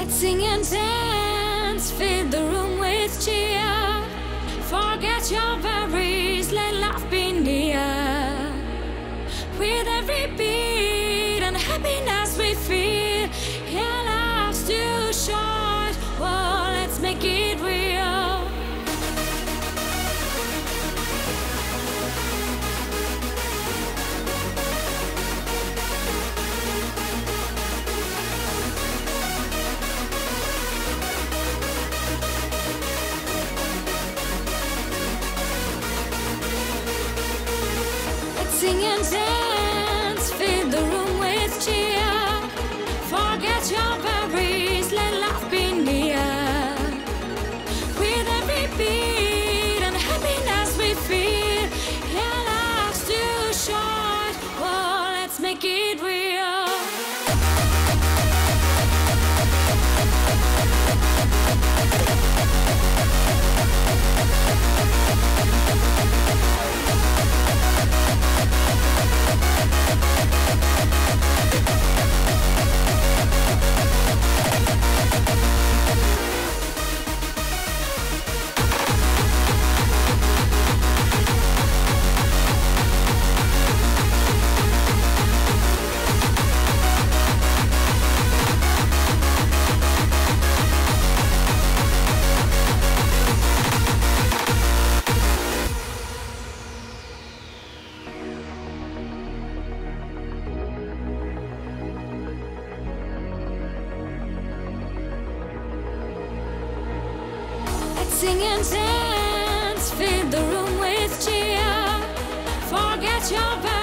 Sing and dance, fill the room with cheer. Forget your worries, let love be near. With every beat and happiness we feel. Yeah, life's too short, well, let's make it real. Sing and dance, fill the room with cheer. Forget your worries, let love be near. With every beat and happiness we feel. Yeah, life's too short, well, let's make it real. Sing and dance, fill the room with cheer. Forget your